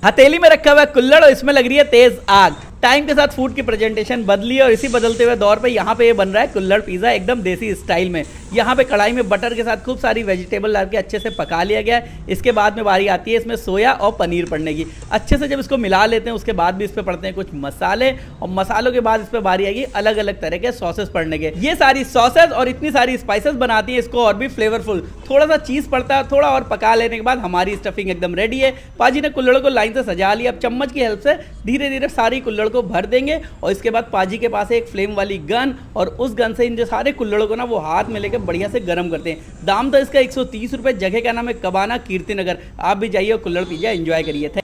हथेली में रखा हुआ है कुल्हड़ और इसमें लग रही है तेज आग। टाइम के साथ फूड की प्रेजेंटेशन बदली है और इसी बदलते हुए दौर पे यहाँ पे ये बन रहा है कुल्हड़ पिज़्ज़ा एकदम देसी स्टाइल में। यहाँ पे कढ़ाई में बटर के साथ खूब सारी वेजिटेबल डाल के अच्छे से पका लिया गया है। इसके बाद में बारी आती है इसमें सोया और पनीर पड़ने की। अच्छे से जब इसको मिला लेते हैं उसके बाद भी इस पर पड़ते हैं कुछ मसाले और मसालों के बाद इस पर बारी आएगी अलग अलग तरह के सॉसेस पड़ने के। ये सारी सॉसेस और इतनी सारी स्पाइसेस बनाती है इसको और भी फ्लेवरफुल। थोड़ा सा चीज़ पड़ता है, थोड़ा और पका लेने के बाद हमारी स्टफिंग एकदम रेडी है। पाजी ने कुल्हड़ को लाइन से सजा लिया। अब चम्मच की हेल्प से धीरे धीरे सारी कुल्हड़ को भर देंगे और इसके बाद पाजी के पास है एक फ्लेम वाली गन और उस गन से इन जो सारे कुल्हड़ों को ना वो हाथ में लेकर बढ़िया से गर्म करते हैं। दाम तो इसका 130 रुपये। जगह का नाम है कबाना कीर्ति नगर। आप भी जाइए और कुल्हड़ पिज़्ज़ा एंजॉय करिए।